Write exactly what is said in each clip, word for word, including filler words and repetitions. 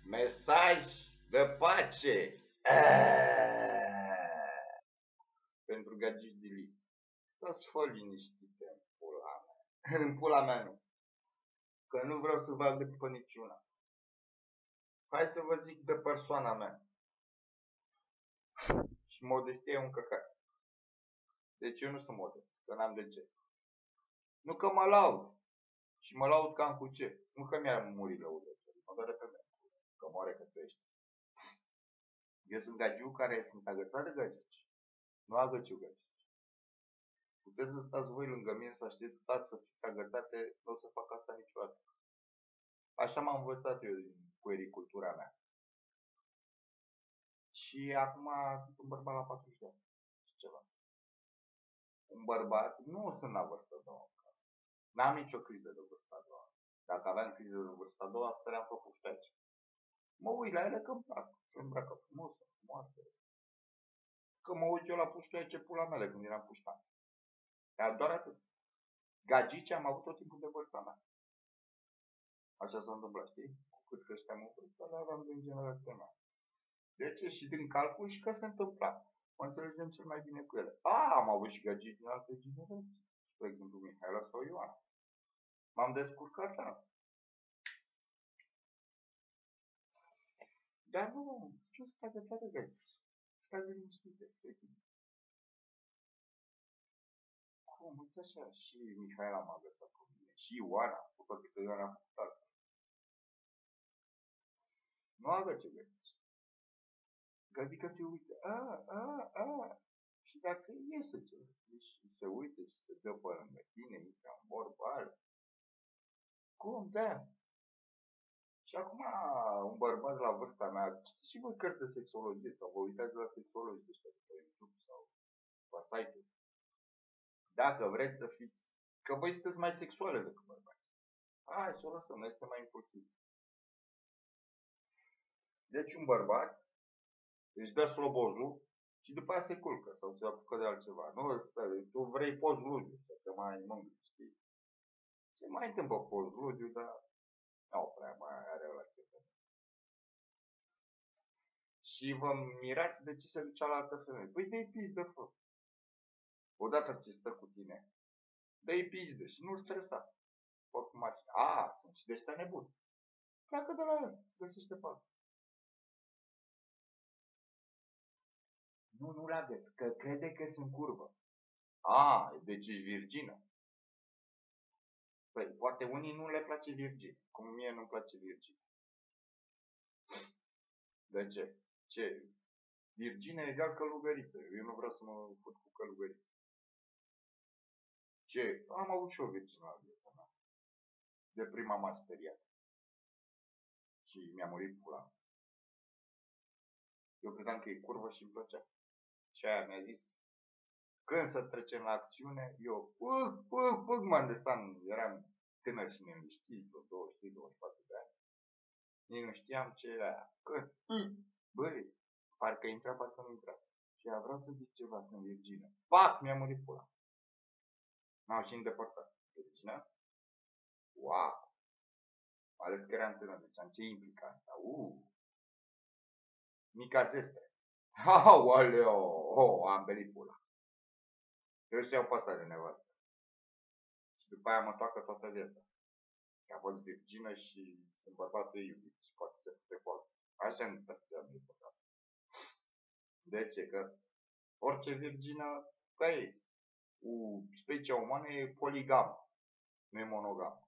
Mesaj de pace. Aaaa. Pentru gagici de li. Stați fă liniștite în pula mea. În pula mea nu. Că nu vreau să vă agăț pe niciuna. Hai să vă zic de persoana mea. Și modestia e un căcat. Deci eu nu sunt modest, că n-am de ce. Nu că mă laud. Și mă laud cam cu ce. Nu că mi-ar muri lăudători. Mă doare pe mine. Că moare că tu ești. Eu sunt gagiu care sunt agățat de gagici. Nu agăciu gagici. Puteți să stați voi lângă mine să așteptați să fiți agățate. Nu o să fac asta niciodată. Așa m-am învățat eu din puericultura mea. Și acum sunt un bărbat la patruzeci de ani. Și ceva. Un bărbat, nu sunt la vârstă a doua. N-am nicio criză de vârstă a doua. Dacă aveam criză de vârstă a doua, stăream pe pușteaci. Mă uit la ele că îmi plac. Se îmbracă frumos, frumoase. Că mă uit eu la pușteace pula mele când eram puștan. Dar doar atât. Gagici am avut tot timpul de vârsta mea. Așa s-a întâmplat, știi? Cu cât creșteam în vârstă, le aveam din generația mea. De ce? Și din calcul și că se întâmpla. Mă înțelegem cel mai bine cu ele. A, am avut și gagici din alte generații. Spre exemplu, Mihaela sau Ioana. M-am descurcat, da. Dar nu, eu sunt agățat de gagici. Stați liniștite, fetine. Cum? Uite așa, și Mihaela m-a agățat cu mine. Și Ioana, cu toate că Ioana a făcut altfel. Nu agățe gagici. Gagica se uită. A, a, a. Și dacă iese ceva, și se uită și se dă pe lângă tine, intră în vorbă. Cum? Da. Și acum un bărbat la vârsta mea, citiți și voi cărți de sexologie sau vă uitați la sexologie ăștia pe YouTube sau pe site-uri. Dacă vreți să fiți, că voi sunteți mai sexuale decât bărbați. Hai să o lăsăm, noi suntem mai impulsivi. Deci un bărbat își dă slobozul și după aia se culcă sau se apucă de altceva. Nu, tu vrei post-ludiu, să te mai mângâi, știi? Se mai întâmplă post-ludiu, dar nu prea mai are ăla ce. Și vă mirați de ce se ducea la altă femeie. Păi dă-i pizdă, fă. Odată ce stă cu tine, dă-i pizdă și nu-l stresa. Oricum ar fi. A, sunt și de ăștia nebuni. Pleacă de la el, găsește pe altul. Nu, nu-l agăți, că crede că sunt curvă. A, deci ești virgină. Păi, poate unii nu le place virgin, cum mie nu-mi place virgin. De ce? Ce? Virgină egal călugăriță. Eu nu vreau să mă fut cu călugăriță. Ce? Am avut și o virgină la viața mea. De prima m-a speriat. Și mi-a murit pula. Eu credeam că e curvă și îmi plăcea. Și aia mi-a zis. Când să trecem la acțiune, eu pâc, pâc, pâc, m-am desam. Eram tânăr și neliniștit, vreo douăzeci și trei douăzeci și patru de ani. Nici nu știam ce era aia. Când? Băi, parcă intra, parcă nu intra. Și ea, vreau să zic ceva, sunt virgină. Pac, mi-a murit pula. M-au și îndepărtat. Virgină? Wow! Ales că eram tânăr, ziceam, ce implică asta? Uh! Mica zestre. Aoleo! Oh, am belit pula. Eu știau pe asta de nevastă. Și după aia mă toacă toată viața. Că a fost virgină și sunt bărbatul ei iubit și poate să fute cu altul. Așa nu te puteam de păcat. De ce? Că orice virgină, păi, specia umană e poligamă, nu e monogamă.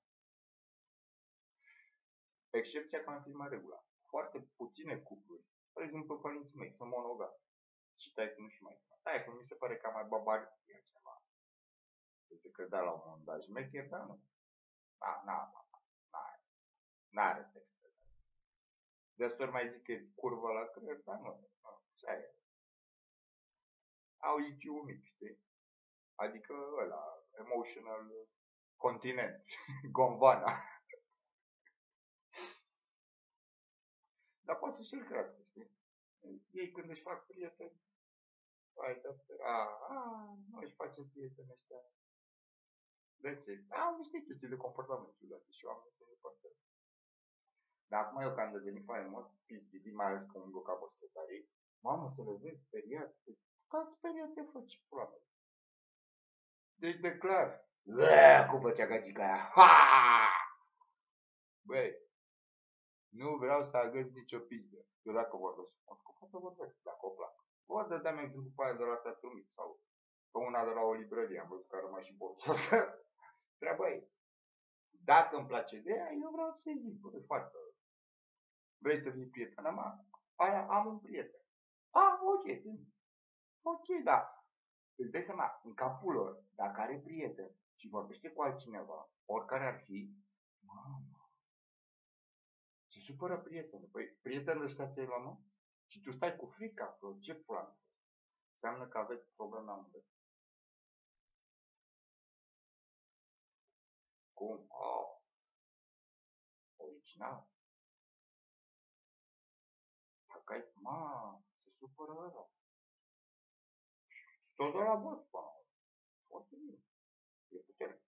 Excepția confirmă regula. Foarte puține cupluri, de exemplu părinții mei, sunt monogami. Și taică nu și mai tână. Taică mi se pare că mai babarit e ceva. Se credea la un moment dat șmecher, dar nu. Da, na, na, n-are texte. Destor mai zic că e curvă la creier, dar nu. Așa e. Au I Q-ul mic, știi? Adică ăla, emotional continent, Gondwana. Dar poate să și-l crească, știi? Ei când își fac prieteni, hai, a, a, nu își face prieteni ăștia. De ce? Au niște chestii de comportament ciudate și oamenii se depărtează. Dar acum eu, că am devenit faimos, pizzi, mai ales că umblu ca boschetarii, mamă, să le vezi speriat. Ca speriat te fă, ce pula mea. Deci declar. Bă, cum făcea gagica aia. Ha! Băi, nu vreau să agăț nicio pizdă. Eu dacă vorbesc frumos, cu fata vorbesc, dacă o plac. Ori dădeam exemplu pe aia de la teatru mic sau pe una de la o librărie, am văzut că a rămas și bolul. Treaba e. Dacă îmi place de ea, eu vreau să-i zic, băi, fată, vrei să fii prietena mea? Aia am un prieten. Ah, ok, bine. Ok, da. Îți dai seama, în capul lor, dacă are prieten și vorbește cu altcineva, oricare ar fi, mamă, se supără prietenul. Păi, prietenul ăștia ți-ai luat, nu? Și tu stai cu frica, că ce plan? Înseamnă că aveți probleme amândoi. Cum? Oh, original. Dacă ai, ma, se supără ăla. Și tot de la vot, până. Foarte bine. E putere.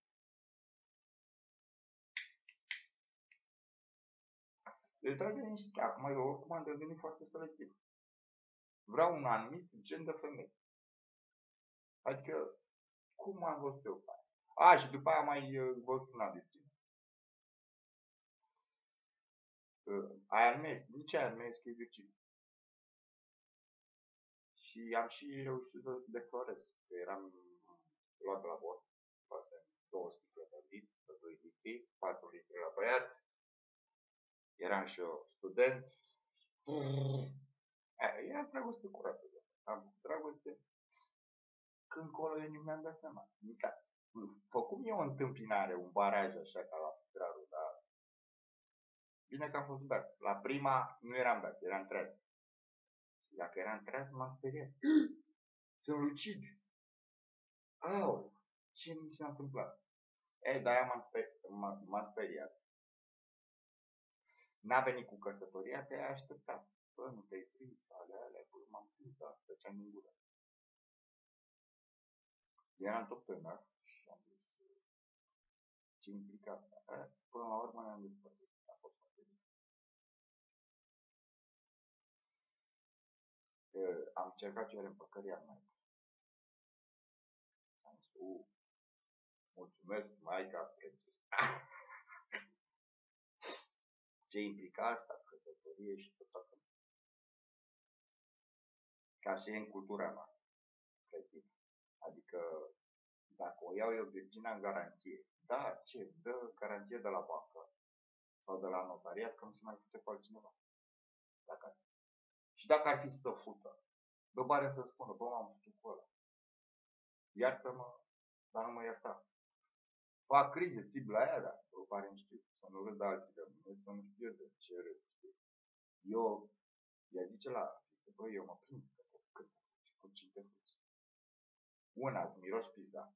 Deci dai de niște, acum eu oricum am devenit foarte selectiv. Vreau un anumit gen de femei. Adică, cum am văzut eu pe aia? A, și după aia mai uh, văzut una virgină. Uh, aia nu este, nici aia nu este, că e virgină. Și am și reușit să deflorez. Eram luat la bord, luasem două sticle de vin, de doi litri, patru litri la băiat. Eram și eu student. Era dragoste curată. Am făcut dragoste. Când colo eu nu mi-am dat seama. Mi s-a făcut mie o întâmpinare, un baraj așa ca la futrarul, dar bine că am fost beat. La prima nu eram beat, eram treaz. Și dacă eram treaz, m-a speriat. Sunt lucid. Au, ce mi s-a întâmplat? E, de-aia m-am speriat. speriat. N-a venit cu căsătoria, te-ai așteptat. Bă, nu te-ai prins, alea, alea, bă, m-am prins, dar făceam din gură. Eram tot tânăr și am zis, ce implică asta? E, până la urmă ne-am despărțit. A fost foarte bine. E, am încercat eu reîmpăcăria mai. Am zis, u, mulțumesc, maica, prețis. Ce implică asta? Căsătorie și tot atât. Ca și în cultura noastră. Creativ. Adică, dacă o iau eu virgina în garanție, da, ce? Dă garanție de la bancă sau de la notariat că nu se mai fute cu altcineva. Dacă ar. Și dacă ar fi să fută, dă bani să spună, bă, m-am futut cu ăla. Iartă-mă, dar nu mă ierta. Fac crize, țip la aia, dar dă bani, nu știu, să nu râdă alții de mine, să nu știu de ce râd, știu. Eu, ea zice la, bă, eu mă prind, că cu cine te fuți. Una, îți miroși pizda.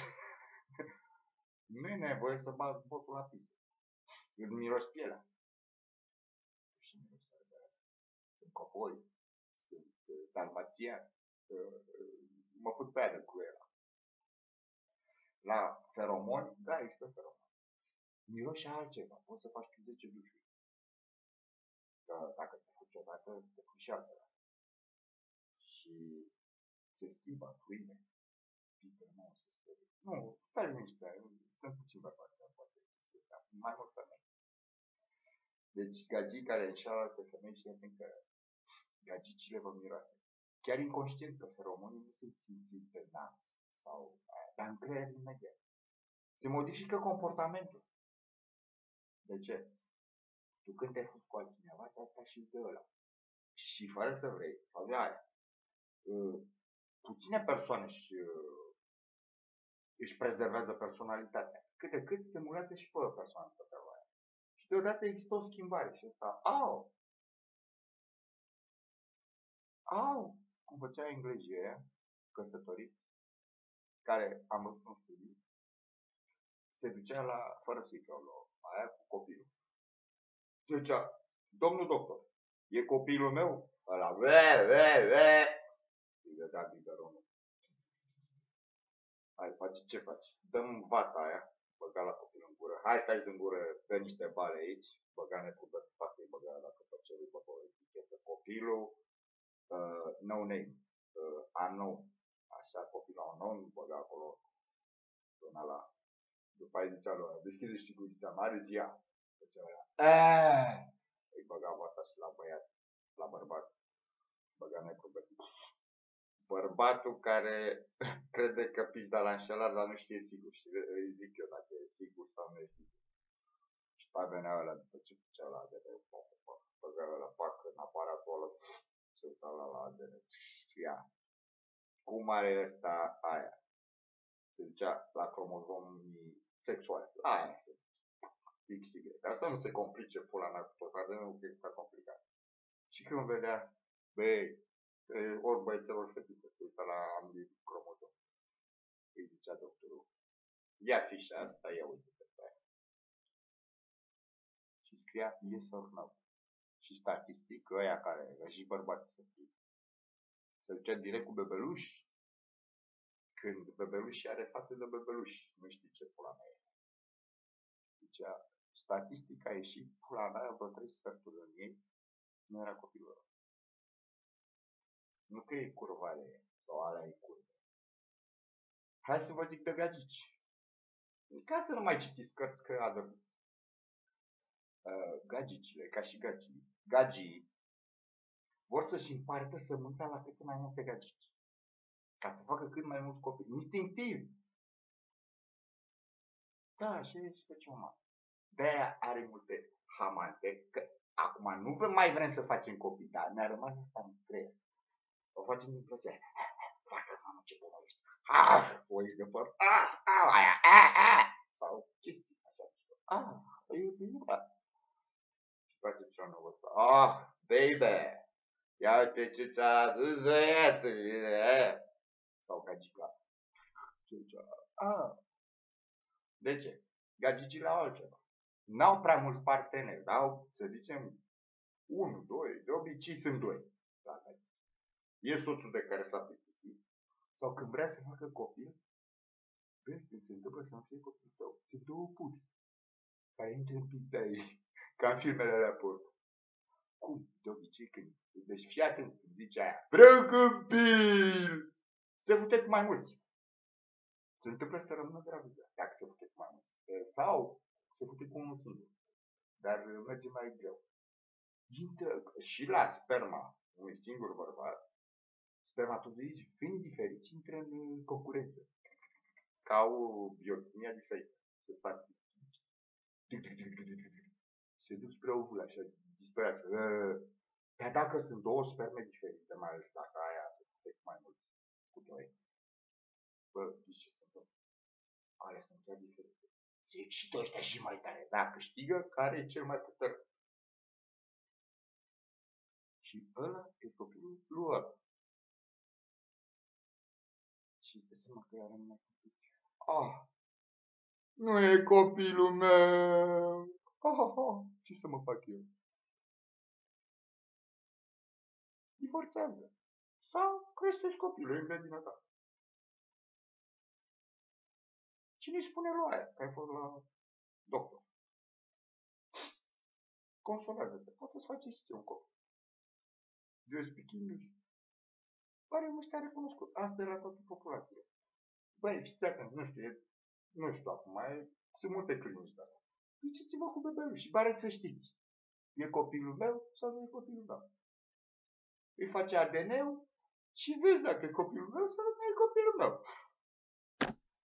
Nu e nevoie să bag botul la pizda. Îți miroși pielea. Și miroși de sunt copoi, sunt dalmațian, mă fut pe aia cu ea. La feromoni, da, există feromoni. Miroși altceva, poți să faci cu zece dușuri. Că dacă te fuci odată, te fuci și altele. Și se schimbă fluide. Pică, nu se sperie. Nu, stai niște, sunt puțin bărbați care poate exista, mai mult femei. Deci gagii care înșeală alte femei și atent că gagicile vă miroase. Chiar inconștient că feromonii nu sunt simțiți de nas sau, dar în creier imediat. Se modifică comportamentul. De ce? Tu când te fuzi cu altcineva, te atașiți de ăla. Și fără să vrei, sau de aia, puține persoane își, își prezervează personalitatea. Cât de cât se mulează și pe personalitatea aia. Și deodată există o schimbare și ăsta, au! Au! Cum făcea englezii aia, căsătorit, care am văzut un studiu, se ducea la, fără să-i vreau la aia cu copilul. Se zicea, domnul doctor, e copilul meu? Ăla, ve, ve, ve. Îi dădea biberonul. Hai, faci ce faci? Dăm vata aia, băga la copilul în gură. Hai, taci din gură, dă niște bale aici. Băga netrubă, facă-i băga dacă pe celui pe o etichetă. Copilul, uh, no name, uh, unknown. Așa, copilul unknown, băga acolo. Până la. După aia zicea lui, deschide și cu zicea, mare zi ea. Zicea ea, eee! Îi băga vata și la băiat, la bărbat. Băga netrubă. Bărbatul care crede că pizda l-a înșelat, dar nu știe sigur. Și îi zic eu dacă e sigur sau nu e sigur. Și pa venea ăla după ce făcea la A D N. Băga ăla pac în aparatul ăla. Se uita la la A D N. Știa. Cum are ăsta aia? Se zicea la cromozomii sexuale. La aia se X Y. Dar să nu se complice pula mea cu tot A D N-ul, că e prea complicat. Și când vedea, băi, ori băiețel, ori fetiță, se uită la ambii cromozomi. Îi zicea doctorul, ia fișa asta, ia uite-te pe aia. Și scria yes or no. Și statistic, ăia care, și bărbații să fie, se ducea direct cu bebeluși, când bebelușii are față de bebeluși. Nu știi ce pula mea e. Zicea, statistic a ieșit, pula mea, vreo trei sferturi în ei, nu era copilul ăla. Nu că e curvare sau alea e curve. Hai să vă zic de gagici. Ca să nu mai citiți cărți că adormiți. Uh, gagicile, ca și gagii, gagii vor să-și împartă sămânța la cât mai multe gagici. Ca să facă cât mai mulți copii. Instinctiv. Da, așa e și făceam mama. De-aia are multe hamante, că acum nu mai vrem să facem copii, dar ne-a rămas asta în creier. O facem din plăcere. Facă, mamă, ce bună ești. Ah, o iei de păr. Ah, ah, aia, ah, ah. Sau chestii așa. Ah, e bine, da. Și face ce nouă ăsta. Ah, baby. Ia uite ce ți-a adus băiatul. Sau gagica. Ah. De ce? Gagicile au altceva. N-au prea mulți parteneri, dar să zicem, unu, doi, de obicei sunt doi. E soțul de care s-a plictisit. Sau când vrea să facă copil, vezi, când se întâmplă să nu fie copil tău, sunt două pupi care intră în pic de ei, ca în filmele alea porno. Cum? De obicei când, deci fii atent, când zice aia, vreau copil, se fute cu mai mulți. Se întâmplă să rămână gravidă, dacă se fute cu mai mulți. Sau se fute cu unul singur, dar merge mai greu. Intră și la sperma unui singur bărbat, spermatozoizi fiind diferiți, intră în concurență. Ca o biochimia diferită. Se fac se duc spre ovul așa, disperat. Dar dacă sunt două sperme diferite, mai ales dacă aia se putea mai mult cu doi, bă, știți ce se întâmplă? Ale sunt chiar diferite. Zic și tu ăștia și mai tare. Dacă câștigă, care e cel mai puternic? Și ăla e copilul lui ăla. Și îți dă seama că ea rămâne copil. Ah! Nu e copilul meu! Ah, ah, ah. Ce să mă fac eu? Divorțează. Sau creștești copilul, e în grădina ta. Cine-i spune lui aia că ai fost la doctor? Consolează-te. Poate să faci și ție un copil. Do you speak English? Pare un ăștia recunoscut. Asta e la toată populația. Băi, fiți atent, nu știu, e, nu știu acum, e, sunt multe clinici de astea. Duceți-vă cu bebeluși și pare să știți. E copilul meu sau nu e copilul meu? Îi face A D N-ul și vezi dacă e copilul meu sau nu e copilul meu.